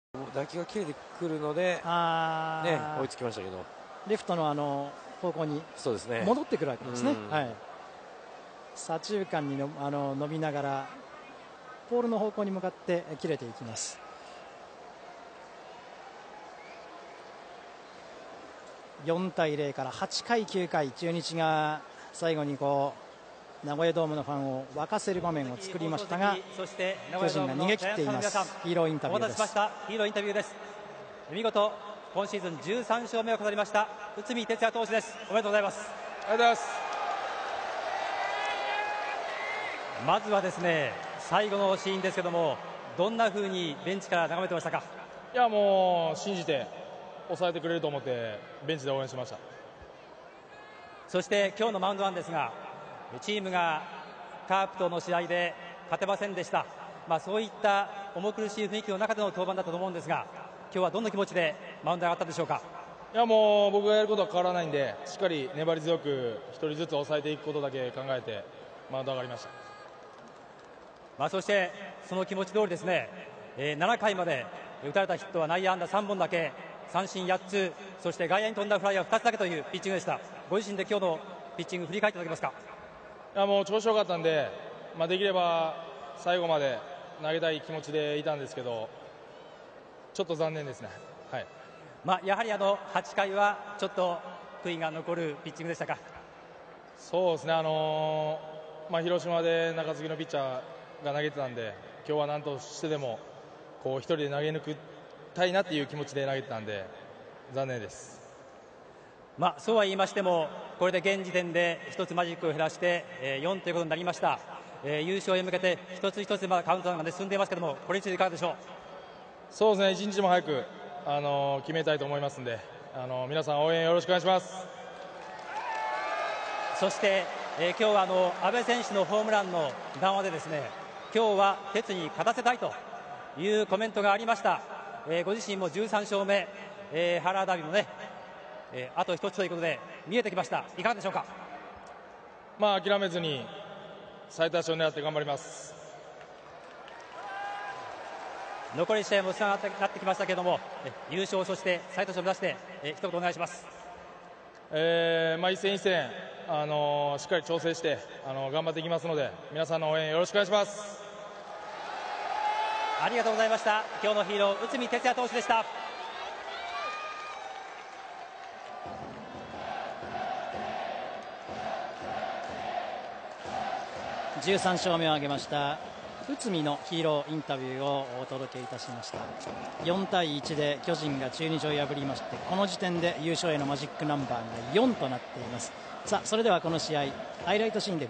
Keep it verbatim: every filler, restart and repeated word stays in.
打球が切れてくるので、 あね、追いつきましたけど、 レフトのあの方向にそうですね、 戻ってくるわけですね。はい、 うん、 左中間にのあの伸びながらポールの方向に向かって切れていきます。よんたいゼロからはちかいきゅうかい、中日が最後にこう名古屋ドームのファンを沸かせる場面を作りましたが、 そして巨人が逃げ切っています。ヒーローインタビューです。 お待たせしました。ヒーローインタビューです。見事今シーズンじゅうさんしょうめを飾りました内海哲也投手です。おめでとうございます。 ありがとうございます。 まずはですね、最後のシーンですけども、どんな風にベンチから眺めてましたか？ いや、もう信じて抑えてくれると思ってベンチで応援しました。 そして今日のマウンドなんですが、チームがカープとの試合で勝てませんでした。まあ、そういった重苦しい雰囲気の中での登板だったと思うんですが、今日はどんな気持ちでマウンドに上がったでしょうか？ いや、もう僕がやることは変わらないんで、しっかり粘り強く一人ずつ抑えていくことだけ考えてマウンド上がりました。 まあ、そしてその気持ち通りですね、えー、ななかいまで打たれたヒットは内野安打さんぼんだけ、三振やっつ、そして外野に飛んだフライはふたつだけというピッチングでした。ご自身で今日のピッチング振り返っていただけますか？ いや、もう調子良かったんで、まあ、できれば最後まで投げたい気持ちでいたんですけど、ちょっと残念ですね。はい、 まあ、やはりあのはちかいはちょっと悔いが残るピッチングでしたか？ そうですね、あのーまあ、広島で中継ぎのピッチャーが投げてたんで、今日は何としてでもこう一人で投げ抜きたいなっていう気持ちで投げてたんで残念です。 まあ、そうは言いましても、これで現時点で一つマジックを減らして、えー、よんということになりました。えー、優勝へ向けて一つ一つまだカウントダウンが、ね、進んでいますけれども、これについていかがでしょう？ そうですね、一日でも早く、あのー、決めたいと思いますので、あのー、皆さん応援よろしくお願いします。 そして、えー、今日はあの阿部選手のホームランの談話でですね、今日は鉄に勝たせたいというコメントがありました。えー、ご自身もじゅうさんしょうめ、えー、原田美もね、えー、あと一つということで見えてきました。いかがでしょうか？ まあ、諦めずに最多勝を狙って頑張ります。 残り試合もつながってなってきましたけれども、優勝、そして最多勝を目指して、えー、一言お願いします。 えーまあ、一戦一戦、あのー、しっかり調整して、あのー、頑張っていきますので、皆さんの応援よろしくお願いします。 ありがとうございました。今日のヒーロー内海哲也投手でした。 じゅうさんしょうめを挙げました内海のヒーローインタビューをお届けいたしました。よんたいいちで巨人が中日を破りまして、この時点で優勝へのマジックナンバーがよんとなっています。さあ、それではこの試合ハイライトシーンで